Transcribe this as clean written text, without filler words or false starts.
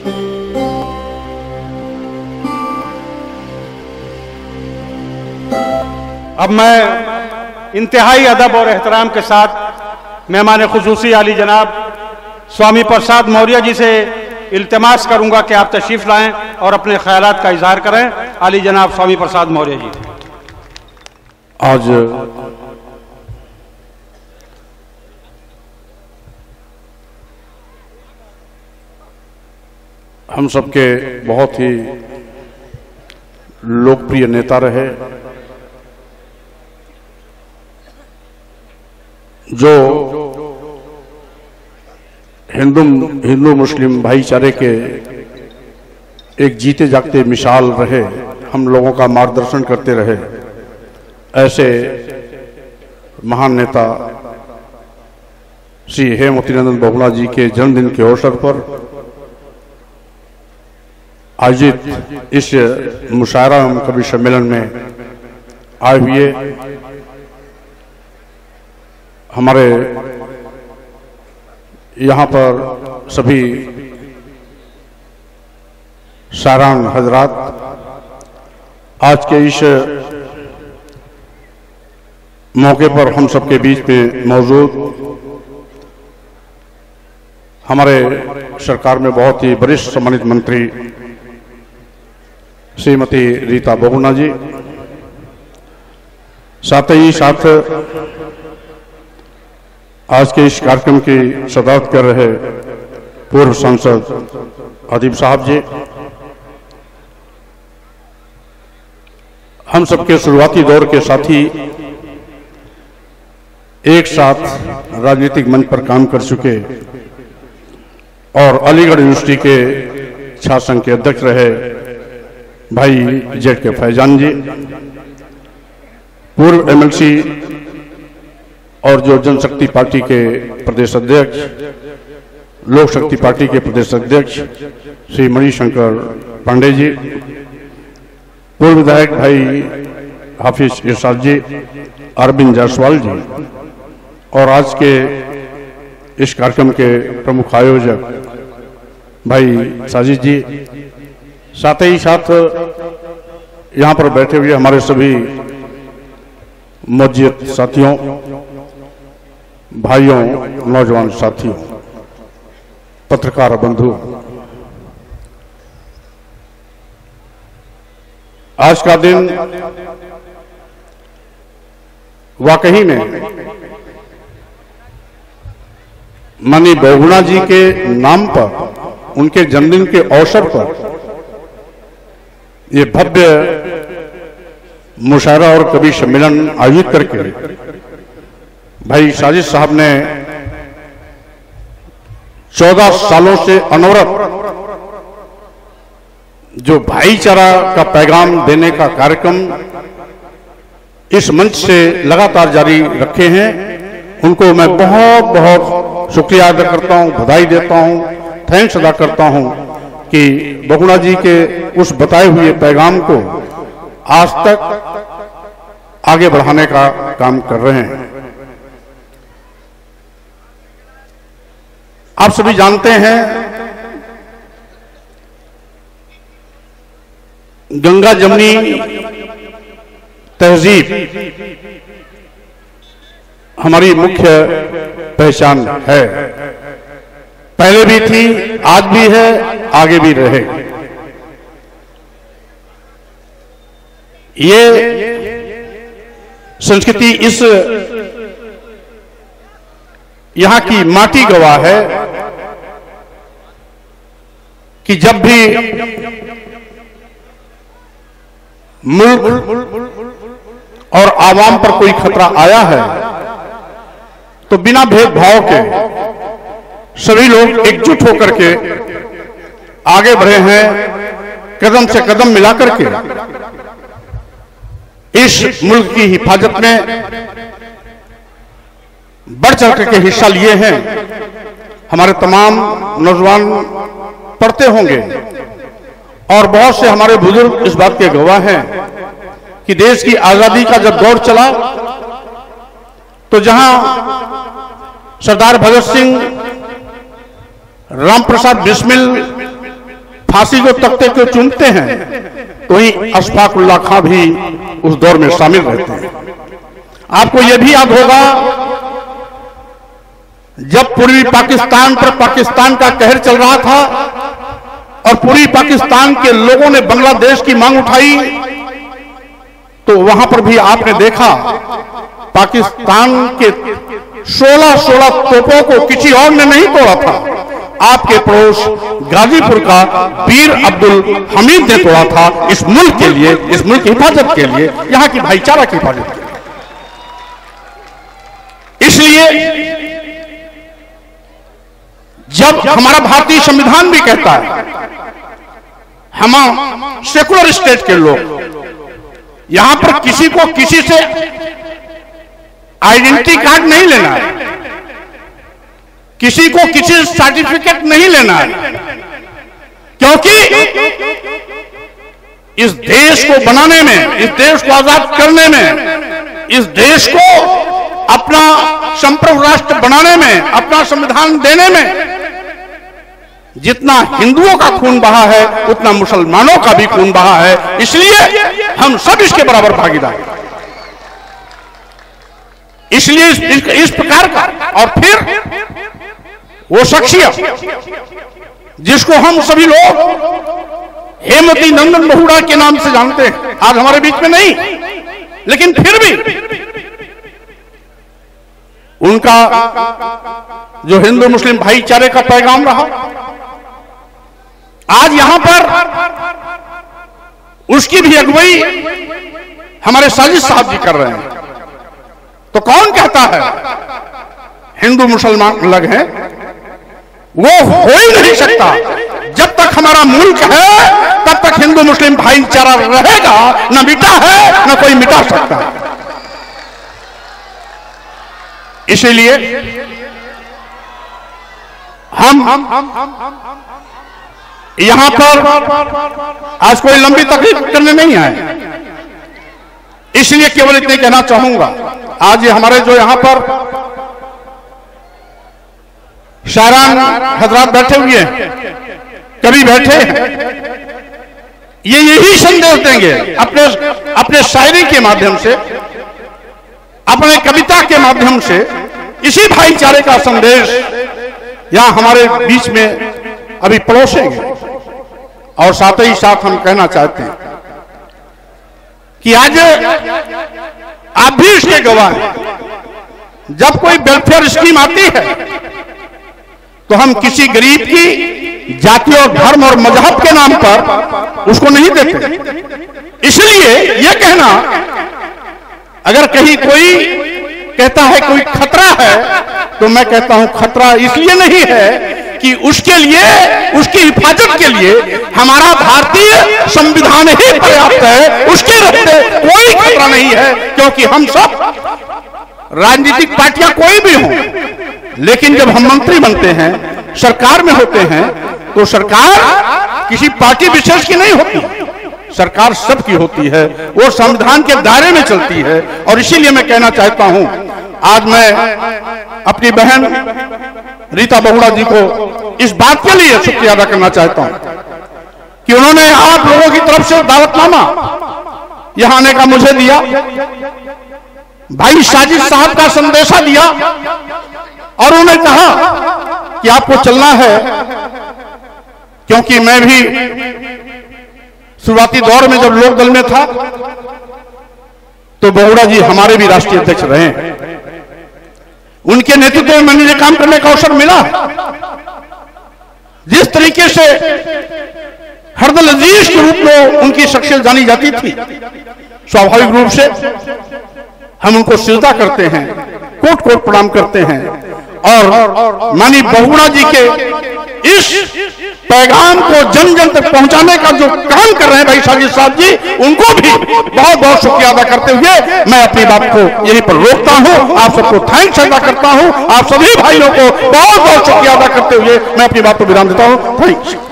अब मैं इंतहाई अदब और एहतराम के साथ मेहमान खुसूसी आली जनाब स्वामी प्रसाद मौर्य जी से इल्तिमास करूंगा कि आप तशरीफ लाएं और अपने ख्यालात का इजहार करें। आली जनाब स्वामी प्रसाद मौर्य जी। आज हम सबके बहुत ही लोकप्रिय नेता रहे, जो हिंदू मुस्लिम भाईचारे के एक जीते जागते मिसाल रहे, हम लोगों का मार्गदर्शन करते रहे। ऐसे महान नेता श्री हेमवतीनंदन बहुगुणा जी के जन्मदिन के अवसर पर आयोजित इस मुशायरा एवं कवि सम्मेलन में आए हुए हमारे यहाँ पर सभी शायरान हजरात, आज के इस मौके पर हम सबके बीच में मौजूद हमारे सरकार में बहुत ही वरिष्ठ सम्मानित मंत्री श्रीमती रीता बहुगुणा जी, साथ ही साथ आज के इस कार्यक्रम की सदारत कर रहे पूर्व सांसद अदीब साहब जी, हम सबके शुरुआती दौर के साथी, एक साथ राजनीतिक मंच पर काम कर चुके और अलीगढ़ यूनिवर्सिटी के छात्र संघ के अध्यक्ष रहे भाई जेड के फैजान जी, पूर्व एमएलसी और जो जनशक्ति पार्टी के प्रदेश अध्यक्ष, लोक शक्ति पार्टी के प्रदेश अध्यक्ष श्री मणिशंकर पांडे जी, पूर्व विधायक भाई हाफिज इरशाद जी, अरविंद जायसवाल जी, और आज के इस कार्यक्रम के प्रमुख आयोजक भाई साजिद जी, साथ ही साथ यहाँ पर बैठे हुए हमारे सभी मौजूद साथियों, भाइयों, नौजवान साथियों, पत्रकार बंधु, आज का दिन वाकई में माननीय बहुगुणा जी के नाम पर, उनके जन्मदिन के अवसर पर ये भव्य मुशायरा और कवि सम्मेलन आयोजित करके भाई साजिद साहब ने 14 सालों से अनवरत जो भाईचारा का पैगाम देने का कार्यक्रम इस मंच से लगातार जारी रखे हैं, उनको मैं बहुत बहुत शुक्रिया अदा करता हूं, बधाई देता हूं, थैंक्स अदा करता हूं कि बहुगुणा जी के उस बताए हुए पैगाम को आज तक आगे बढ़ाने का काम कर रहे हैं। आप सभी जानते हैं गंगा जमुनी तहजीब हमारी मुख्य पहचान है, पहले भी थी, आज भी है, आगे भी रहे। ये संस्कृति इस यहां की माटी गवाह है कि जब भी मुल्क और आवाम पर कोई खतरा आया है तो बिना भेदभाव के सभी लोग एकजुट होकर के आगे बढ़े हैं, कदम से कदम मिलाकर के इस मुल्क की हिफाजत में बढ़ चढ़ करके हिस्सा लिए हैं। हमारे तमाम नौजवान पढ़ते होंगे और बहुत से हमारे बुजुर्ग इस बात के गवाह हैं कि देश की आजादी का जब दौर चला तो जहां सरदार भगत सिंह, राम प्रसाद बिस्मिल फांसी को तख्ते को चूमते हैं, तो वहीं अशफाकुल्लाह खां भी उस दौर में शामिल रहते हैं। आपको यह भी याद होगा, जब पूर्वी पाकिस्तान पर पाकिस्तान का कहर चल रहा था और पूर्वी पाकिस्तान के लोगों ने बांग्लादेश की मांग उठाई, तो वहां पर भी आपने देखा पाकिस्तान के 16 तोपों को किसी और ने नहीं तोड़ा था, आपके पड़ोस गाजीपुर का वीर अब्दुल हमीद ने तोड़ा था, इस मुल्क के लिए, इस मुल्क की हिफाजत के लिए, यहां की भाईचारा की हिफाजत के लिए। इसलिए जब हमारा भारतीय संविधान भी कहता है, हम सेकुलर स्टेट के लोग, यहां पर किसी को किसी से आइडेंटिटी कार्ड नहीं लेना है, किसी को किसी सर्टिफिकेट नहीं लेना है, क्योंकि इस देश को बनाने में, इस देश को आजाद करने में, इस देश को अपना संप्रभु राष्ट्र बनाने में, अपना संविधान देने में जितना हिंदुओं का खून बहा है, उतना मुसलमानों का भी खून बहा है। इसलिए हम सब इसके बराबर भागीदार हैं। इसलिए इस प्रकार का, और फिर वो शख्सियत जिसको हम सभी लोग हेमवती नंदन बहुड़ा के नाम से जानते हैं, आज हमारे बीच में नहीं, लेकिन फिर भी उनका जो हिंदू मुस्लिम भाईचारे का पैगाम रहा, आज यहां पर उसकी भी अगुवाई हमारे साजिद साहब जी कर रहे हैं। तो कौन कहता है हिंदू मुसलमान अलग हैं? वो हो ही नहीं सकता। जब तक हमारा मुल्क है तब तक हिंदू मुस्लिम भाईचारा रहेगा, न मिटा है न कोई मिटा सकता है। इसीलिए हम यहां पर आज कोई लंबी तकरीर करने नहीं आए, इसलिए केवल इतने कहना चाहूंगा, आज ये हमारे जो यहां पर शायरान हजरात बैठे हुए हैं, कभी बैठे हैं, ये यही संदेश देंगे अपने शायरी के माध्यम से, अपने कविता के माध्यम से, इसी भाईचारे का संदेश यहां हमारे बीच में अभी परोसेंगे। और साथ ही साथ हम कहना चाहते हैं कि आज आप भी इसके गवाह हैं, जब कोई वेलफेयर स्कीम आती है तो हम किसी गरीब की जाति और धर्म और मजहब के नाम पर उसको नहीं देते। इसलिए यह कहना, अगर कहीं कोई कहता है कोई खतरा है, तो मैं कहता हूं खतरा इसलिए नहीं है कि उसके लिए, उसकी हिफाजत के लिए हमारा भारतीय संविधान ही पर्याप्त है, उसके रहते कोई खतरा नहीं है। क्योंकि हम सब राजनीतिक पार्टियां कोई भी हों, लेकिन जब हम मंत्री बनते हैं, सरकार में होते हैं, तो सरकार किसी पार्टी विशेष की नहीं होती, सरकार सबकी होती है, वो संविधान के दायरे में चलती है। और इसीलिए मैं कहना चाहता हूं, आज मैं अपनी बहन रीता बहुड़ा जी को इस बात के लिए शुक्रिया अदा करना चाहता हूं कि उन्होंने आप लोगों की तरफ से दावतनामा यहां आने का मुझे दिया, भाई साजिद साहब का संदेशा दिया, और उन्होंने कहा कि आपको चलना है, क्योंकि मैं भी शुरुआती दौर में जब लोक दल में था तो बहुड़ा जी हमारे भी राष्ट्रीय अध्यक्ष रहे हैं, उनके नेतृत्व में मैंने काम करने का अवसर मिला। जिस तरीके से हरदल अजीज के रूप में उनकी शख्सियत जानी जाती थी, स्वाभाविक रूप से हम उनको सिजदा करते हैं, कोट कोट प्रणाम करते हैं, और माननीय बहुगुणा जी के इस पैगाम को जन जन तक पहुंचाने का जो काम कर रहे हैं भाई साजिद साहब जी, उनको भी बहुत बहुत शुक्रिया अदा करते हुए मैं अपनी बात को यहीं पर रोकता हूं। आप सबको थैंक्स अदा करता हूं, आप सभी भाइयों को बहुत बहुत शुक्रिया अदा करते हुए मैं अपनी बात को विराम देता हूं। थैंक्स।